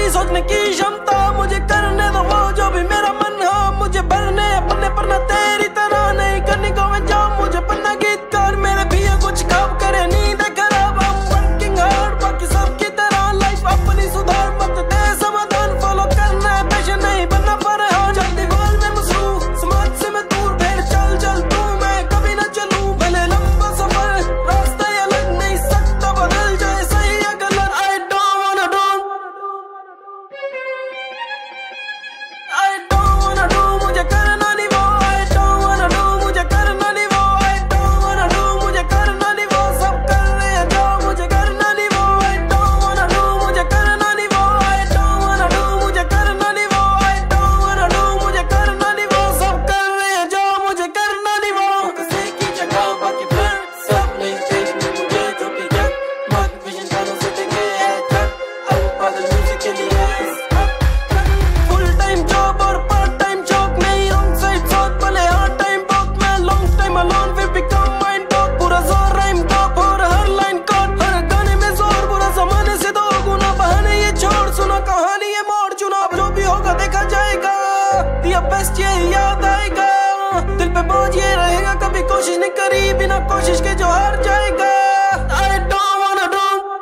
मेरी सोचने की क्षमता, मुझे करने दो वो जो भी मेरा मन हो। मुझे भरने अपने पर ना तेरी तरह नहीं करनी को मैं जाऊं, मुझे पन्ना गीतकार मेरे भी कुछ काम करे नींद खराब। I'm working hard बाकी सबकी तरह, लाइफ अपनी सुधार मत दे समाधान। फॉलो करना है पैशन नहीं बनना फरहान, जल्दी बोल में मसरूफ समाज से मैं दूर। भेड़ चल चल तू मैं कभी ना चलूं, भले लंबा सफर रास्ता ये लग नहीं सकता, बदल जाए सही या गलत। I don't wanna do मुझे करना नहीं वो। I don't wanna do मुझे करना नहीं वो। I don't wanna do मुझे करना नहीं वो। सब कर रहे हैं जो मुझे करना नहीं वो। I don't wanna do मुझे करना नहीं वो। I don't wanna do मुझे करना नहीं वो। I don't wanna do मुझे करना नहीं वो। सब कर रहे हैं जो मुझे करना नहीं वो। किसी की जगह बाकी फिर सब नहीं देखने मुझे जो भी जग मत विजन गानों से देंगे है जग। अब बादल म्यूजिक के लिए फुल टाइम जॉब और पार्ट टाइम जॉब नहीं, रॉन्ग साइड साथ भले हार्ड टाइम बहुत। मैं long time alone we become mind talk, पूरा जोर राइम टॉप और हर लाइन कट। हर गाने में जोर बुरा जमाने से 2 गुना, बहाने ये छोड़ सुनो कहानी ये मोड़ चुना। अब जो भी होगा देखा जाएगा, दिया बेस्ट ये याद आएगा। दिल पे बोझ ये रहेगा, कभी कोशिश नहीं करी बिना कोशिश के जो हार जाएगा। I don't wanna do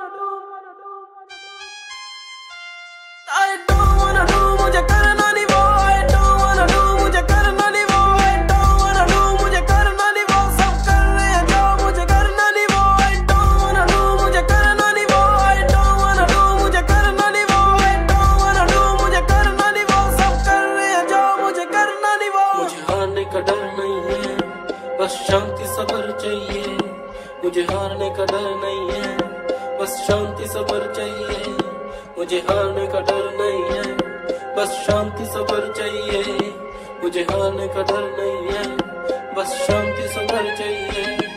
I don't wanna do मुझे करना नहीं वो। I don't wanna do मुझे करना नहीं वो। I don't wanna do मुझे करना नहीं वो। सब कर रहे हैं जो मुझे करना नहीं वो। I don't wanna do मुझे करना नहीं वो। I don't wanna do मुझे करना नहीं वो। I don't wanna do मुझे करना नहीं वो। सब कर रहे हैं जो मुझे करना नहीं वो। मुझे हारने का डर नहीं है, बस शांति सब्र चाहिए। मुझे हारने का डर नहीं है, बस शांति सब्र चाहिए। मुझे हारने का डर नहीं है, बस शांति सब्र चाहिए। मुझे हारने का डर नहीं है, बस शांति सब्र चाहिए।